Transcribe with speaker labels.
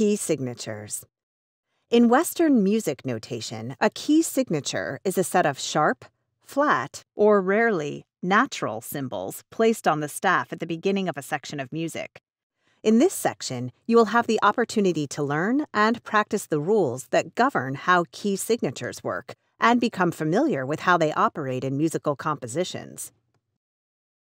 Speaker 1: Key signatures. In Western music notation, a key signature is a set of sharp, flat, or rarely natural symbols placed on the staff at the beginning of a section of music. In this section, you will have the opportunity to learn and practice the rules that govern how key signatures work and become familiar with how they operate in musical compositions.